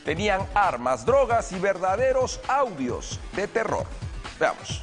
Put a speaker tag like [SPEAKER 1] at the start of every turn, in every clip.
[SPEAKER 1] Tenían armas, drogas y verdaderos audios de terror. Veamos.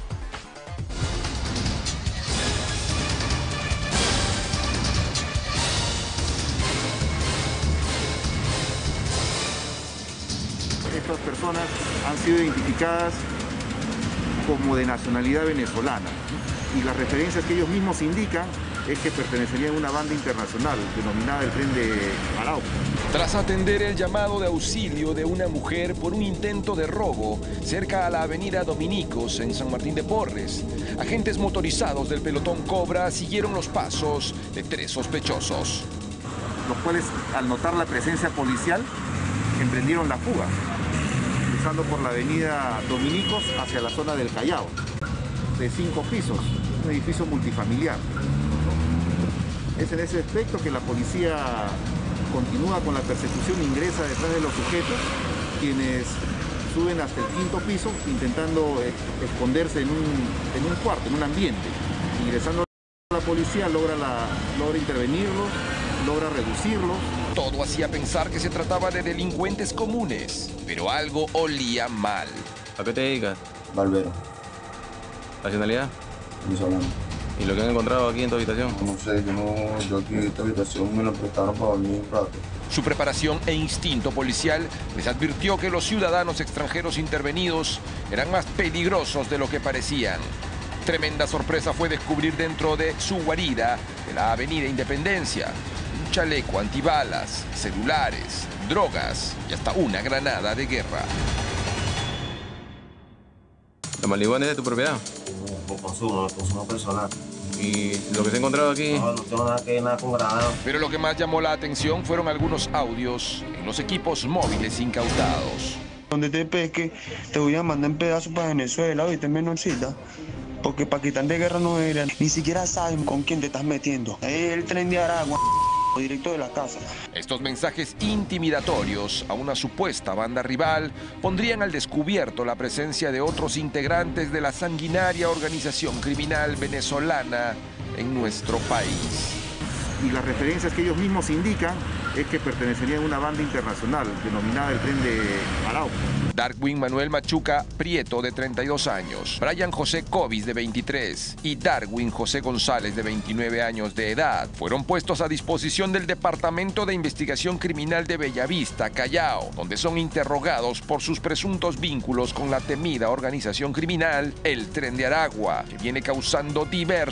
[SPEAKER 2] Estas personas han sido identificadas como de nacionalidad venezolana y las referencias que ellos mismos indican es que pertenecerían a una banda internacional denominada el Tren de Arauco.
[SPEAKER 1] Tras atender el llamado de auxilio de una mujer por un intento de robo cerca a la avenida Dominicos en San Martín de Porres, agentes motorizados del pelotón Cobra siguieron los pasos de 3 sospechosos.
[SPEAKER 2] Los cuales, al notar la presencia policial, emprendieron la fuga, cruzando por la avenida Dominicos hacia la zona del Callao, de 5 pisos, un edificio multifamiliar. Es en ese aspecto que la policía continúa con la persecución, ingresa detrás de los sujetos, quienes suben hasta el 5º piso intentando esconderse en un cuarto, en un ambiente. Ingresando a la policía logra intervenirlo, logra reducirlo.
[SPEAKER 1] Todo hacía pensar que se trataba de delincuentes comunes, pero algo olía mal.
[SPEAKER 3] ¿A qué te dedicas?
[SPEAKER 4] Barbero.
[SPEAKER 3] ¿Nacionalidad?
[SPEAKER 4] Venezolano.
[SPEAKER 3] ¿Y lo que han encontrado aquí en tu habitación?
[SPEAKER 4] No sé, yo aquí esta habitación me la prestaron para dormir un rato.
[SPEAKER 1] Su preparación e instinto policial les advirtió que los ciudadanos extranjeros intervenidos eran más peligrosos de lo que parecían. Tremenda sorpresa fue descubrir dentro de su guarida de la avenida Independencia un chaleco antibalas, celulares, drogas y hasta una granada de guerra.
[SPEAKER 3] ¿La marihuana es de tu propiedad?
[SPEAKER 4] No consumo personal.
[SPEAKER 3] ¿Y lo que se ha encontrado aquí?
[SPEAKER 4] No tengo nada que ver con granada.
[SPEAKER 1] Pero lo que más llamó la atención fueron algunos audios en los equipos móviles incautados.
[SPEAKER 5] Donde te pesque, te voy a mandar en pedazos para Venezuela, ¿oíste, menorcita? Porque Paquitán de guerra no era, ni siquiera saben con quién te estás metiendo. Es el Tren de Aragua, directo de la casa.
[SPEAKER 1] Estos mensajes intimidatorios a una supuesta banda rival pondrían al descubierto la presencia de otros integrantes de la sanguinaria organización criminal venezolana en nuestro país.
[SPEAKER 2] Y las referencias que ellos mismos indican es que pertenecerían a una banda internacional denominada el Tren de Arauco.
[SPEAKER 1] Darwin Manuel Machuca Prieto, de 32 años, Brian José Covis, de 23, y Darwin José González, de 29 años de edad, fueron puestos a disposición del Departamento de Investigación Criminal de Bellavista, Callao, donde son interrogados por sus presuntos vínculos con la temida organización criminal El Tren de Aragua, que viene causando diversos